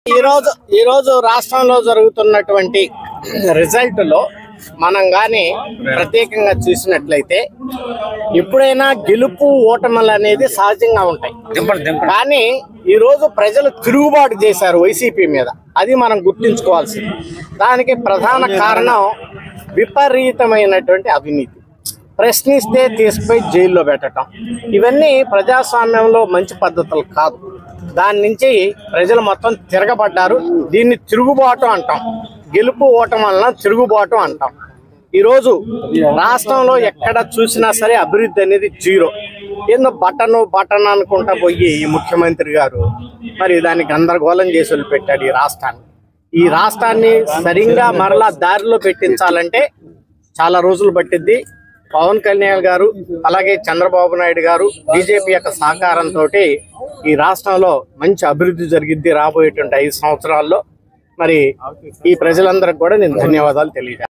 ఈ రోజు రాష్ట్రంలో జరుగుతున్నటువంటి రిజల్ట్ లో మనం గాని ప్రత్యేకంగా చూసినట్లయితే ఎప్పుడైనా గెలుపు ఓటములు అనేది సహజంగా ఉంటాయి. కానీ ఈ రోజు ప్రజలు తిరుగుబాటు చేశారు వైసీపీ మీద. అది మనం గుర్తుంచుకోవాల్సింది. దానికి ప్రధాన కారణం విపరీతమైనటువంటి అవినీతి. ప్రశ్నిస్తే తీసుకుపోయి జైల్లో పెట్టడం, ఇవన్నీ ప్రజాస్వామ్యంలో మంచి పద్ధతులు కాదు. దాని నుంచి ప్రజలు మొత్తం తిరగబడ్డారు. దీన్ని తిరుగుబాటు అంటాం. గెలుపు ఓటం వలన తిరుగుబాటు అంటాం. ఈరోజు రాష్ట్రంలో ఎక్కడ చూసినా సరే అభివృద్ధి అనేది జీరో. ఏందో బటన్ అనుకుంటా పోయి ఈ ముఖ్యమంత్రి గారు మరి దాన్ని గందరగోళం చేసి వదిలిపెట్టాడు ఈ రాష్ట్రాన్ని సరిగ్గా మరలా దారిలో పెట్టించాలంటే చాలా రోజులు పట్టిద్ది. పవన్ కళ్యాణ్ గారు అలాగే చంద్రబాబు నాయుడు గారు బీజేపీ యొక్క సహకారంతో ఈ రాష్ట్రంలో మంచి అభివృద్ధి జరిగిద్ది రాబోయేటువంటి 5 సంవత్సరాల్లో. మరి ఈ ప్రజలందరికీ కూడా నేను ధన్యవాదాలు తెలియజేస్తాను.